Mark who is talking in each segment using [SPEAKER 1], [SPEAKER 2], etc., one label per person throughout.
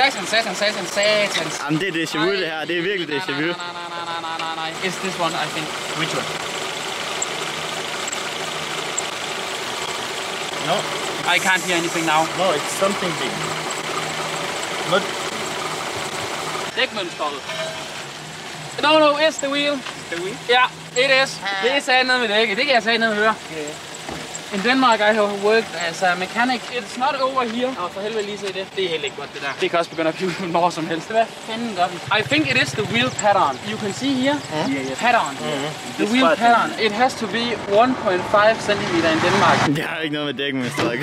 [SPEAKER 1] Satans.
[SPEAKER 2] Jamen det er déjà vu det her, det er virkelig déjà vu.
[SPEAKER 1] Nej. It's this one, I think. Which one?
[SPEAKER 2] No.
[SPEAKER 1] I can't hear anything now.
[SPEAKER 2] No, it's something big. Not...
[SPEAKER 1] Dækmønstret. No, it's the wheel.
[SPEAKER 2] The wheel?
[SPEAKER 1] Yeah, it is. Det er sagen nede med dækket. Det kan jeg sagen nede høre. In Denmark I have worked as a mechanic. It's not over here. For helvede lige se det. Det er helt ikke godt det der. Det kan også begynde at pive når som helst. Hvad fanden gør vi? I think it is the wheel pattern. You can see here. Pattern. The wheel pattern. It has to be 1.5 cm in Denmark.
[SPEAKER 2] Det har ikke noget med dækmønstret.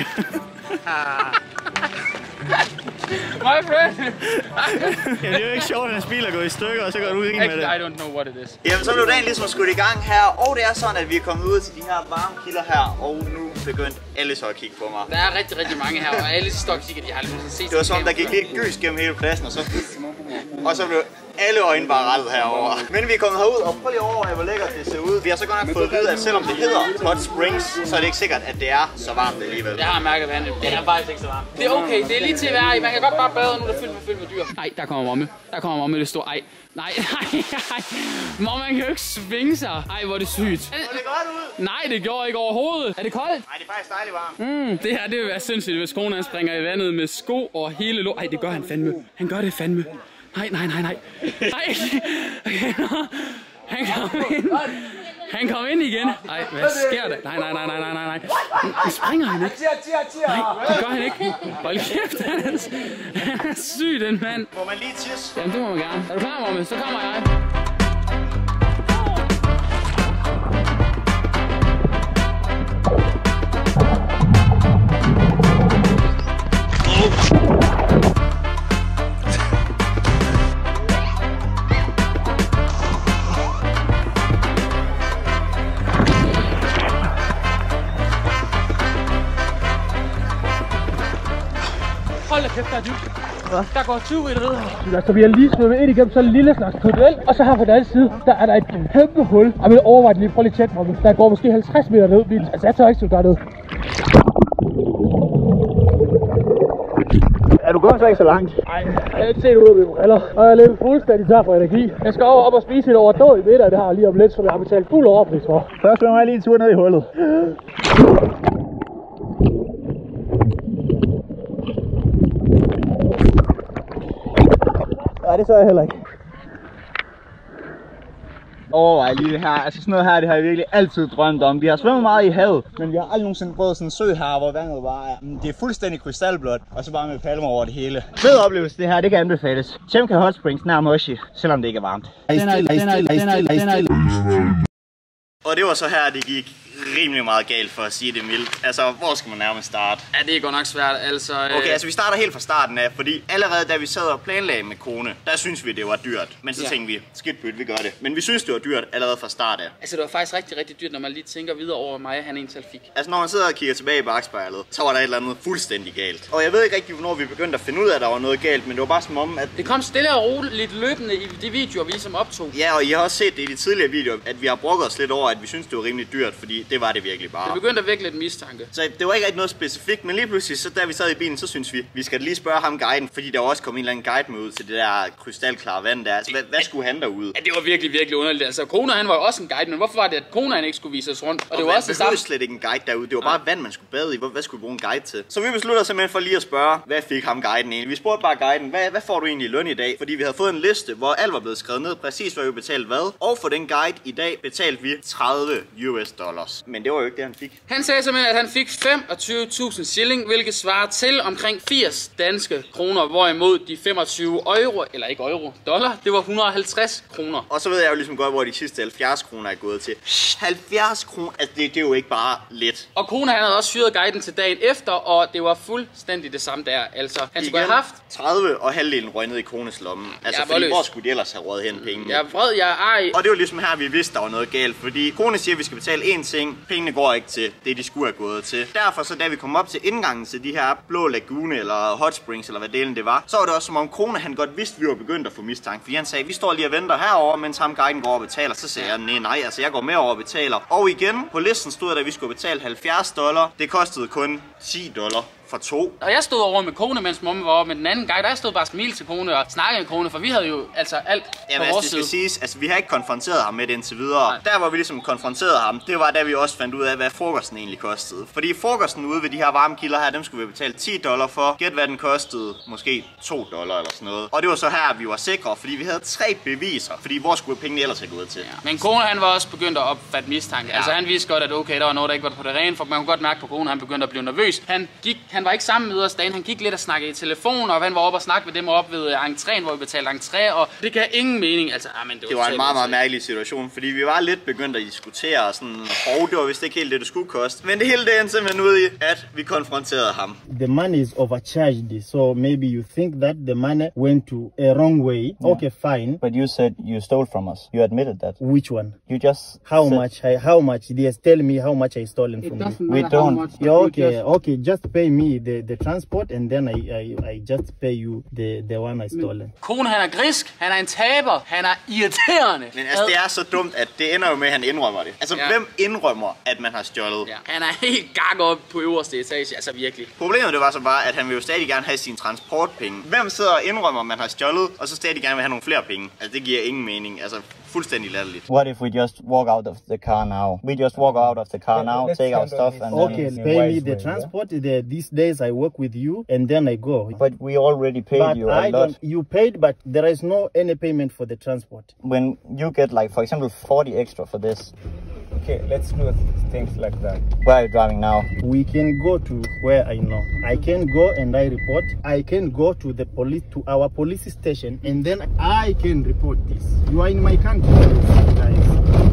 [SPEAKER 1] My friend!
[SPEAKER 2] Ja, det er jo ikke sjovt, at hans bil er gået i stykker, og så går du ud med det.
[SPEAKER 1] I don't know what it is.
[SPEAKER 2] Jamen, så blev dagen ligesom skudt i gang her, og det er sådan, at vi er kommet ud til de her varmekilder her, og nu begyndt alle så at kigge på mig.
[SPEAKER 1] Der er rigtig mange her, og alle står og kigger, de har aldrig nogensinde set.
[SPEAKER 2] Det var sådan, der gik lidt gys gennem hele pladsen, og så blev alle øjne bare rettet herover. Men vi er kommet herud, og prøv lige over, hvor lækkert det ser ud. Vi har så godt nok fået at vide, at selvom det hedder Hot Springs, så er det ikke sikkert, at det er så varmt alligevel.
[SPEAKER 1] Jeg har mærket vandet. Det er faktisk ikke så varmt. Det er okay, det er lige til at være i. Man kan godt bare bade, nu er der fyldt med dyr. Nej, der kommer momme. Der kommer momme, det står ej. Nej. Mor, man kan jo ikke svinge sig. Ej, hvor er det sygt.
[SPEAKER 2] Så det godt ud?
[SPEAKER 1] Nej, det gjorde ikke overhovedet. Er det koldt?
[SPEAKER 2] Nej, det er faktisk dejligt varmt.
[SPEAKER 1] Det her, det vil være sindssygt, hvis konen springer i vandet med sko og hele lort. Ej, det gør han fandme. Han gør det fandme. Nej. Okay, han kom ind igen. Nej, hvad sker der? Nej. Det springer han ikke. Nej, det gør han ikke. Hold kæft, han er syg, den mand.
[SPEAKER 2] Må man lige tisse?
[SPEAKER 1] Jamen, det må man gerne. Er du klar, Momme? Så kommer jeg. Hold da kæft, der er dybt. Der går 20 meter ned her. Altså, vi har lige svømmet ind igennem sådan en lille slags tunnel. Og så her på den anden side, der er der et kæmpe hul. Jeg vil overveje lige, prøv lige tæt på mig. Der går måske 50 meter ned. Altså, jeg tør ikke stå dernede.
[SPEAKER 2] Er du gået så ikke så langt?
[SPEAKER 1] Nej, jeg har ikke set ud af mine briller. Og jeg er lidt fuldstændig tør for energi. Jeg skal op og spise et overdådigt middag, det her lige om lidt, som jeg har betalt fuld overpris for.
[SPEAKER 2] Først svømmer jeg lige en tur ned i hullet. Nej, det så jeg heller ikke. Overvej lige det her. Altså sådan noget her, det har jeg virkelig altid drømt om. Vi har svømmet meget i havet, men vi har aldrig nogensinde prøvet sådan en sø her, hvor vandet bare er. Det er fuldstændig krystalblåt, og så bare med palmer over det hele. Fed oplevelse det her, det kan anbefales. Chemka Hot Springs nær Moshi, selvom det ikke er varmt. Og det var så her, det gik rimelig meget galt, for at sige det mildt. Altså, hvor skal man nærmest starte?
[SPEAKER 1] Ja, det er godt nok svært, altså.
[SPEAKER 2] Okay, altså vi starter helt fra starten af, fordi allerede da vi sad og planlagde med kone, der synes vi, det var dyrt. Men så tænkte vi, skidt pyt, vi gør det. Men vi synes, det var dyrt allerede fra start af.
[SPEAKER 1] Altså, det var faktisk rigtig dyrt, når man lige tænker videre over mig, han egentlig fik.
[SPEAKER 2] Altså, når man sidder og kigger tilbage i bagspejlet, så var der et eller andet fuldstændig galt. Og jeg ved ikke rigtig, hvornår vi begyndte at finde ud af, at der var noget galt, men det var bare som om, at
[SPEAKER 1] det kom stille og roligt løbende i de videoer, vi ligesom optog.
[SPEAKER 2] Ja, og I har også set det i de tidligere videoer, at vi har brokket os lidt over, at vi synes, det var rimelig dyrt, fordi det var det virkelig bare.
[SPEAKER 1] Det begyndte at vække lidt mistanke.
[SPEAKER 2] Så det var ikke rigtig noget specifikt, men lige pludselig, så da vi sad i bilen, så synes vi skal lige spørge ham guiden, fordi der også kom en eller anden guide med ud til det der krystalklare vand der. Altså, hvad skulle han derude?
[SPEAKER 1] Ja, det var virkelig underligt. Altså, Kona, han var jo også en guide, men hvorfor var det, at Kona, han ikke skulle vise os rundt?
[SPEAKER 2] Og det var også det samme. Slet ikke en guide derude. Det var bare vand, man skulle bade i. Hvad skulle vi bruge en guide til? Så vi besluttede simpelthen for lige at spørge, hvad fik ham guiden egentlig? Vi spurgte bare guiden, hvad får du egentlig i løn i dag? Fordi vi havde fået en liste, hvor alt var blevet skrevet ned, præcis hvad vi betalte hvad. Og for den guide i dag betalte vi $30. Men det var jo ikke det, han fik.
[SPEAKER 1] Han sagde simpelthen, at han fik 25.000 shilling, hvilket svarer til omkring 80 danske kroner, hvorimod de 25 euro, eller ikke euro, dollar, det var 150 kroner.
[SPEAKER 2] Og så ved jeg jo ligesom godt, hvor de sidste 70 kroner er gået til. 70 kroner? Altså, det er jo ikke bare lidt.
[SPEAKER 1] Og Kona, han havde også fyret guiden til dagen efter, og det var fuldstændig det samme der. Altså, han skulle have haft
[SPEAKER 2] 30, og halvdelen røg ned i Kones lomme. Altså, fordi hvor skulle de ellers have råd hen penge?
[SPEAKER 1] Jeg er vred, jeg er ej.
[SPEAKER 2] Og det var ligesom her, vi vidste, der var noget galt, fordi Kone siger, at vi skal betale én ting. Pengene går ikke til det, de skulle have gået til. Derfor så da vi kom op til indgangen til de her blå lagune eller hot springs eller hvad delen det var, så var det også som om Kone han godt vidste, at vi var begyndt at få mistanke. Fordi han sagde, vi står lige og venter herover, mens ham guiden går og betaler. Så sagde jeg, nej, altså jeg går med over og betaler. Og igen, på listen stod der, at vi skulle betale $70. Det kostede kun $10 For 2.
[SPEAKER 1] Og jeg stod over med kone, mens mamma var oppe med den anden gang. Der stod bare smil til kone og snakkede med kone, for vi havde jo altså alt på vores
[SPEAKER 2] side. Det skal siges, altså vi har ikke konfronteret ham med det indtil videre. Nej. Der hvor vi ligesom konfronterede ham, det var da vi også fandt ud af, hvad frokosten egentlig kostede. Fordi frokosten ude ved de her varmekilder her, dem skulle vi betale $10 for. Gæt hvad den kostede, måske $2 eller sådan noget. Og det var så her, vi var sikre, fordi vi havde 3 beviser. Fordi hvor skulle pengene ellers have gået til?
[SPEAKER 1] Ja. Men kone han var også begyndt at opfatte mistanke. Ja. Altså han vidste godt, at okay, der var noget, der ikke var på det rene, for man kunne godt mærke på kone, han begyndte at blive nervøs. Han var ikke sammen med os dagen, han gik lidt og snakkede i telefon, og han var oppe og snakke med dem op ved entréen, hvor vi betalte entré, og det gav ingen mening. Altså,
[SPEAKER 2] det var en meget mærkelig situation, fordi vi var lidt begyndt at diskutere og sådan, det var vist ikke helt det skulle koste. Men det hele det endte simpelthen ud i, at vi konfronterede ham.
[SPEAKER 3] The money is overcharged, so maybe you think that the money went to a wrong way. Yeah. Okay, fine.
[SPEAKER 4] But you said you stole from us. You admitted that.
[SPEAKER 3] Which one?
[SPEAKER 4] You just
[SPEAKER 3] how much? Yes, tell me how much I stolen from you.
[SPEAKER 4] We don't.
[SPEAKER 3] Yeah, okay, just pay me the transport and then I just pay you the one I stolen.
[SPEAKER 1] Kone han er grisk, han er en taber, han er irriterende.
[SPEAKER 2] Men altså det er så dumt, at det ender jo med, at han indrømmer det. Altså hvem indrømmer, at man har stjålet?
[SPEAKER 1] Ja. Han er helt gang op på øverste etage, altså virkelig.
[SPEAKER 2] Problemet det var så bare, at han vil jo stadig gerne have sine transportpenge. Hvem sidder og indrømmer, at man har stjålet, og så stadig gerne vil have nogle flere penge? Altså det giver ingen mening, altså fuldstændig latterligt.
[SPEAKER 4] What if we just walk out of the car now? We just walk out of the car now, take our stuff and
[SPEAKER 3] okay,
[SPEAKER 4] then...
[SPEAKER 3] pay me the transport. These days I work with you and then I go.
[SPEAKER 4] But we already paid you a lot.
[SPEAKER 3] You paid, but there is no any payment for the transport.
[SPEAKER 4] When you get like, for example, 40 extra for this.
[SPEAKER 5] Okay, let's do things like that.
[SPEAKER 4] Where are you driving now?
[SPEAKER 3] We can go to where I know. I can go and I report. I can go to the police, to our police station, and then I can report this. You are in my country, guys.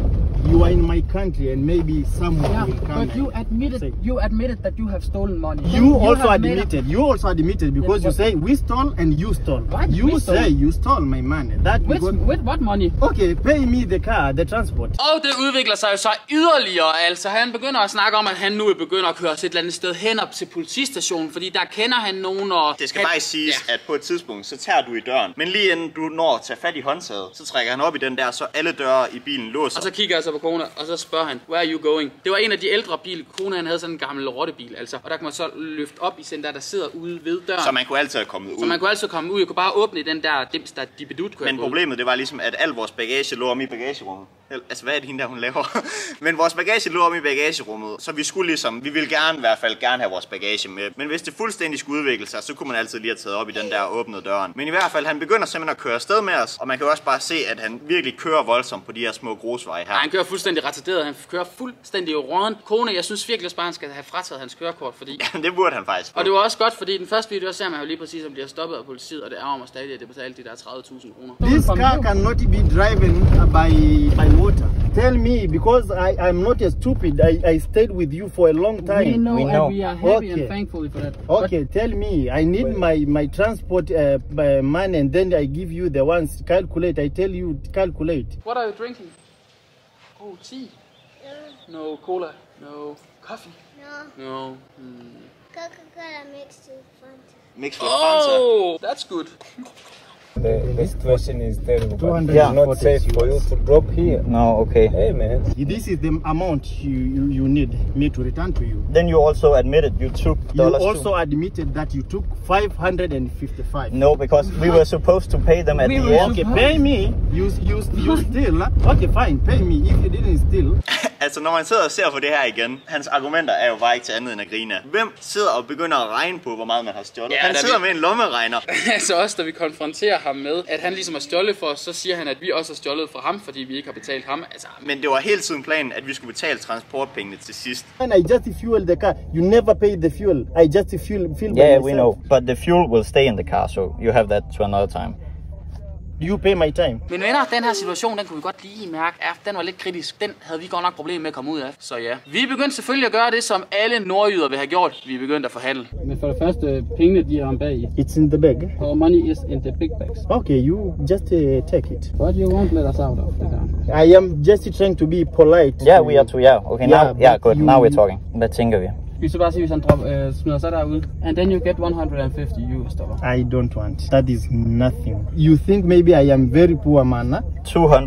[SPEAKER 3] You are in my country and maybe someone will come.
[SPEAKER 1] But you admitted that you have stolen money.
[SPEAKER 3] You also admitted because you say we stole and you stole.
[SPEAKER 1] What?
[SPEAKER 3] You say you stole my money.
[SPEAKER 1] With what money?
[SPEAKER 3] Okay, pay me the car, the transport.
[SPEAKER 1] Og det udvikler sig jo så yderligere. Altså han begynder at snakke om, at han nu begynder at køre os et eller andet sted hen op til politistationen, fordi der kender han nogen. Og
[SPEAKER 2] det skal bare siges, at på et tidspunkt, så tager du i døren. Men lige inden du når at tage fat i håndtaget, så trækker han op i den der, så alle døre i bilen låser.
[SPEAKER 1] Og så kigger jeg så på kone, og så spørger han, where are you going? Det var en af de ældre biler. Kone han havde sådan en gammel rottebil, altså. Og der kan man så løfte op i den der sidder ude ved døren.
[SPEAKER 2] Så man kunne altid komme ud.
[SPEAKER 1] Jeg kunne bare åbne den der dims, der dibedut.
[SPEAKER 2] Men problemet det var ligesom, at al vores bagage lå om i bagagerummet. Altså hvad er det hende der hun laver? Men vores bagage lå om i bagagerummet, så vi skulle ligesom, vi ville i hvert fald gerne have vores bagage med. Men hvis det fuldstændig skulle udvikle sig, så kunne man altid lige have taget op i den der åbnede døren. Men i hvert fald, han begynder simpelthen at køre afsted med os, og man kan jo også bare se, at han virkelig kører voldsomt på de her små grusveje her.
[SPEAKER 1] Ja, han kører fuldstændig retarderet, han kører fuldstændig rådent. Kone, jeg synes virkelig bare, han skal have frataget hans kørekort, fordi...
[SPEAKER 2] Ja, det burde han faktisk.
[SPEAKER 1] Og det var også godt, fordi den første video, der ser man jo lige præcis, at bliver stoppet af politiet, og det ærger mig stadig, at det betalte de der 30.000 kroner.
[SPEAKER 3] This car cannot be driven by water. Tell me, because I'm not a stupid. I stayed with you for a long time.
[SPEAKER 1] We know. And we are happy and thankful for that.
[SPEAKER 3] Okay, tell me. I need my transport money, and then I give you the ones. Calculate. I tell you calculate.
[SPEAKER 1] What are you drinking? Oh, tea. No cola. No coffee. No.
[SPEAKER 6] Coca-Cola mixed with Fanta.
[SPEAKER 2] Mixed with Fanta.
[SPEAKER 1] Oh, that's good.
[SPEAKER 5] The situation is terrible.
[SPEAKER 3] 200
[SPEAKER 5] It's not safe for you to drop here.
[SPEAKER 4] No, okay.
[SPEAKER 5] Hey man.
[SPEAKER 3] This is the amount you need me to return to you.
[SPEAKER 4] Then you also admitted you took dollars.
[SPEAKER 3] You also admitted that you took 555.
[SPEAKER 4] No, because we were supposed to pay them at the end.
[SPEAKER 3] Okay, pay me. You steal. Okay, fine. Pay me if you didn't steal.
[SPEAKER 2] Altså når man sidder og ser på det her igen, hans argumenter er jo bare ikke til andet end at grine. Hvem sidder og begynder at regne på, hvor meget man har stjålet? Ja, han sidder med en lommeregner.
[SPEAKER 1] Altså også da vi konfronterer ham med, at han ligesom har stjålet for os, så siger han, at vi også har stjålet fra ham, fordi vi ikke har betalt ham. Altså,
[SPEAKER 2] men det var hele tiden planen, at vi skulle betale transportpengene til sidst.
[SPEAKER 3] And I just fuel the car. You never pay the fuel. I just fuel
[SPEAKER 4] yeah, we know. But the fuel will stay in the car, so you have that to another time.
[SPEAKER 3] You pay my time.
[SPEAKER 1] Men venner, den her situation, den kunne vi godt lige mærke, at den var lidt kritisk. Den havde vi godt nok problemer med at komme ud af. Så ja, vi begyndte selvfølgelig at gøre det, som alle nordjyder vil have gjort. Vi begyndte at forhandle.
[SPEAKER 7] Men for det første, pengene de er om bag i.
[SPEAKER 3] It's in the bag.
[SPEAKER 7] Our money is in the big bags.
[SPEAKER 3] Okay, you just take it.
[SPEAKER 7] But you won't let us out of the car.
[SPEAKER 3] I am just trying to be polite.
[SPEAKER 4] Yeah, we are too. Yeah, okay. Now, yeah, good. Now we're talking. Hvad tænker vi?
[SPEAKER 7] Vi skal bare sige, hvis han smider sig derud. And then you get $150.
[SPEAKER 3] I don't want. That is nothing. You think maybe I am very poor man? Huh?
[SPEAKER 4] 200.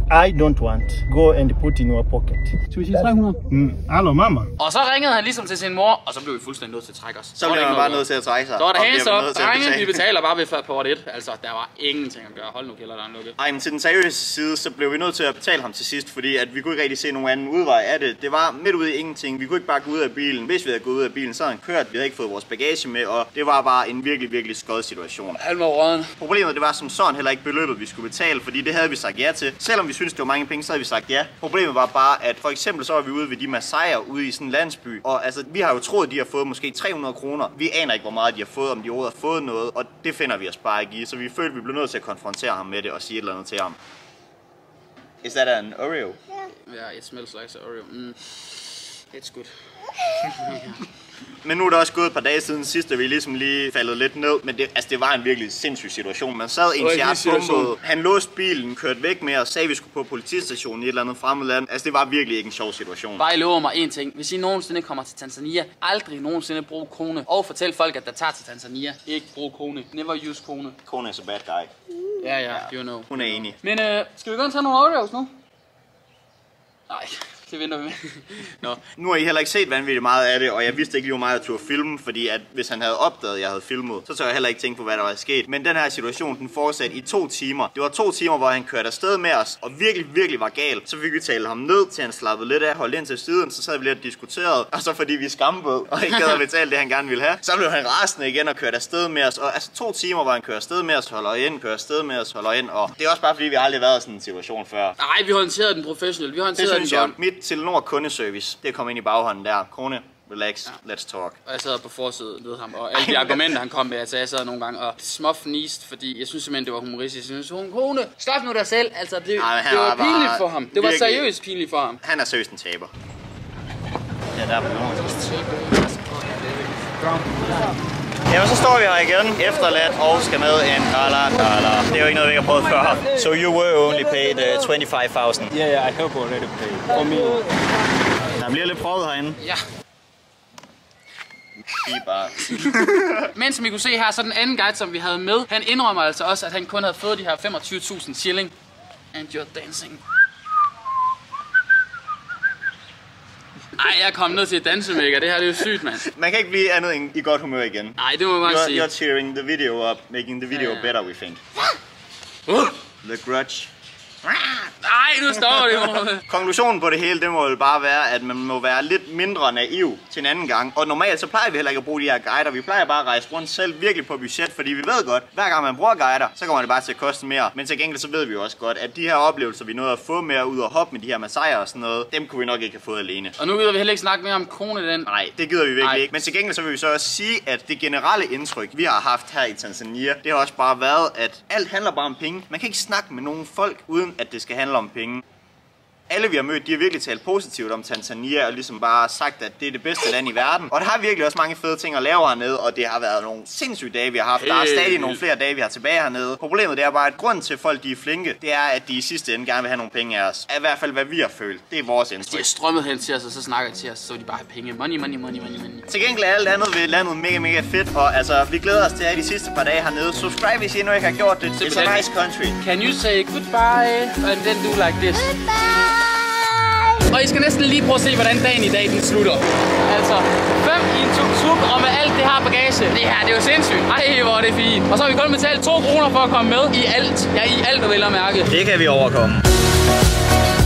[SPEAKER 3] I don't want. Go and put in your pocket.
[SPEAKER 7] Skal vi sige 300?
[SPEAKER 3] Hallo, mama.
[SPEAKER 1] Og så ringede han ligesom til sin mor, og så blev vi fuldstændig nødt til at trække os.
[SPEAKER 2] Så blev man bare nødt til at trække sig.
[SPEAKER 1] Så var det
[SPEAKER 2] og
[SPEAKER 1] hands
[SPEAKER 2] bliver
[SPEAKER 1] up.
[SPEAKER 2] nødt til at
[SPEAKER 1] Drenge,
[SPEAKER 2] betale.
[SPEAKER 1] vi betaler bare ved port 1. Altså, der var ingenting at gøre. Hold nu kælderen lukket.
[SPEAKER 2] Ej, men til den seriøse side, så blev vi nødt til at betale ham til sidst, fordi at vi kunne ikke rigtig se nogen anden udvej af det. Det var midt ude i ingenting. Vi kunne ikke bare gå ud af bilen. Hvis vi havde gået ud af bilen, så havde han kørt. Vi havde ikke fået vores bagage med, og det var bare en virkelig, virkelig skød situation.
[SPEAKER 1] Han var råden.
[SPEAKER 2] Problemet det var som sådan heller ikke beløbet, vi skulle betale, fordi det havde vi sagt ja til. Selvom vi syntes, det var mange penge, så havde vi sagt ja. Problemet var bare, at for eksempel så var vi ude ved de Masaier ude i sådan en landsby, og altså, vi har jo troet, de har fået måske 300 kroner. Vi aner ikke, hvor meget de har fået, om de overhovedet har fået noget, og det finder vi os bare ikke i. Så vi følte, vi blev nødt til at konfrontere ham med det og sige et eller andet til ham. Is that an Oreo?
[SPEAKER 1] Yeah, it smells like an Oreo. It's good.
[SPEAKER 2] Men nu er det også gået et par dage siden sidst, at vi ligesom lige faldet lidt ned. Men det var en virkelig sindssyg situation. Man sad i en hjertebombe. Han låste bilen, kørte væk med og sagde, at vi skulle på politistationen i et eller andet fremmed land. Altså det var virkelig ikke en sjov situation.
[SPEAKER 1] Bare I lover mig en ting. Hvis I nogensinde kommer til Tanzania, aldrig nogensinde brug kone. Og fortæl folk, at der tager til Tanzania. Ikke brug kone. Never use kone.
[SPEAKER 2] Kone is a bad guy.
[SPEAKER 1] Ja, you know.
[SPEAKER 2] Hun er enig.
[SPEAKER 1] Men skal vi gå og tage nogle Oreos nu? Nej. Det venter vi med. Nå.
[SPEAKER 2] Nu har I heller ikke set vanvittigt meget af det, og jeg vidste ikke lige, hvor meget jeg turde filme, fordi at hvis han havde opdaget, at jeg havde filmet, så tør jeg heller ikke tænke på, hvad der var sket. Men den her situation, den fortsatte i 2 timer. Det var 2 timer, hvor han kørte afsted med os, og virkelig var gal. Så fik vi tale ham ned, til han slappede lidt af, holdt ind til siden, så sad vi lidt og diskuterede. Og så fordi vi skambød, og ikke gad at betale det, han gerne ville have, så blev han rasende igen og kørte afsted med os. Og altså 2 timer, hvor han kører afsted med os, holder ind, kører afsted med os, holder ind. Og det er også bare fordi, vi aldrig har været i sådan en situation før.
[SPEAKER 1] Nej, vi håndterede den professionelt. Vi håndterede den godt.
[SPEAKER 2] Mit Telenor kundeservice, det kom ind i baghånden der. Kone, relax, let's talk.
[SPEAKER 1] Og jeg sad på forsiden ved ham, og alle de argumenter, han kom med, altså jeg sad nogle gange og småfnist, fordi jeg synes simpelthen, det var humoristisk. Jeg synes, kone, stop nu dig selv. Altså, det var pinligt for ham. Det var seriøst pinligt for ham.
[SPEAKER 2] Han er seriøst en taber.
[SPEAKER 4] Ja, der er
[SPEAKER 2] Jamen, så står vi her igen, efterladt og skal med en dollar. Det er jo ikke noget, vi ikke har prøvet før.
[SPEAKER 4] So you were only paid 25,000?
[SPEAKER 5] Yeah, I have already paid. For me.
[SPEAKER 2] Der bliver lidt prøvet herinde.
[SPEAKER 1] Ja.
[SPEAKER 2] Bare.
[SPEAKER 1] Men som I kunne se her, så den anden guide, som vi havde med, han indrømmer altså også, at han kun havde fået de her 25.000 shilling. And you're dancing. Ej, jeg kom ned til et dansemækker. Det her det er jo sygt, mand.
[SPEAKER 2] Man kan ikke blive andet end i godt humør igen.
[SPEAKER 1] Nej, det må man sige.
[SPEAKER 2] You're cheering the video up, making the video better, we think. The Grudge.
[SPEAKER 1] Nej, nu står det jo.
[SPEAKER 2] Konklusionen på det hele, det må jo bare være, at man må være lidt mindre naiv til en anden gang. Og normalt så plejer vi heller ikke at bruge de her guider. Vi plejer bare at rejse rundt selv virkelig på budget, fordi vi ved godt, hver gang man bruger guider, så kommer det bare til at koste mere. Men til gengæld så ved vi jo også godt, at de her oplevelser, vi nåede at få med at ud og hoppe med de her Masaier og sådan noget, dem kunne vi nok ikke have fået alene.
[SPEAKER 1] Og nu gider vi heller ikke snakke mere om kone den.
[SPEAKER 2] Nej, det gider vi virkelig ikke. Men til gengæld så vil vi så også sige, at det generelle indtryk, vi har haft her i Tanzania, det har også bare været, at alt handler bare om penge. Man kan ikke snakke med nogen folk, uden at det skal handle om penge. Alle vi har mødt, de har virkelig talt positivt om Tanzania og ligesom bare sagt, at det er det bedste land i verden. Og der har virkelig også mange fede ting at lave hernede, og det har været nogle sindssyge dage, vi har haft. Der er stadig nogle flere dage, vi har tilbage hernede. Problemet det er bare, at grunden til, at folk de er flinke, det er, at de i sidste ende gerne vil have nogle penge af os. I hvert fald, hvad vi har følt. Det er vores indtryk.
[SPEAKER 1] De har strømmet hen til os, og så snakker de til os, så de bare har penge. Money.
[SPEAKER 2] Til gengæld er alt andet ved landet mega fedt, og altså, vi glæder os til at have de sidste par dage hernede. Subscribe, hvis I endnu ikke har gjort det. It's a nice country.
[SPEAKER 1] Can you say goodbye, and then do like this? Og I skal næsten lige prøve at se, hvordan dagen i dag den slutter. Altså, 5 i en tuk-tuk, og med alt det her bagage. Det her, det er jo sindssygt. Ej, hvor er det fint. Og så har vi kun betalt 2 kroner for at komme med i alt. Ja, i alt, og vel at mærke.
[SPEAKER 2] Det kan vi overkomme.